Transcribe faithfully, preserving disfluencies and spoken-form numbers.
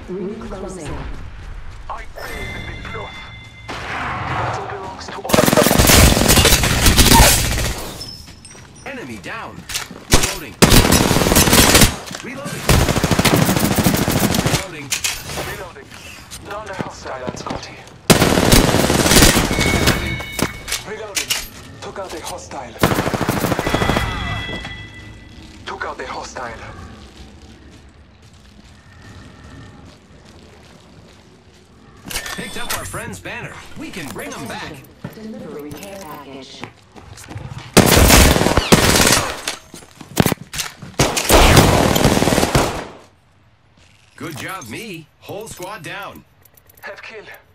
Ring closing. I failed in the bluff. Battle belongs to all. Enemy down. Reloading. Reloading. Reloading. Reloading. Down the hostile at Scotty. Reloading. Took out a hostile. Took out a hostile. Picked up our friend's banner. We can bring them back. Delivery care package. Good job, me. Whole squad down. Have kill.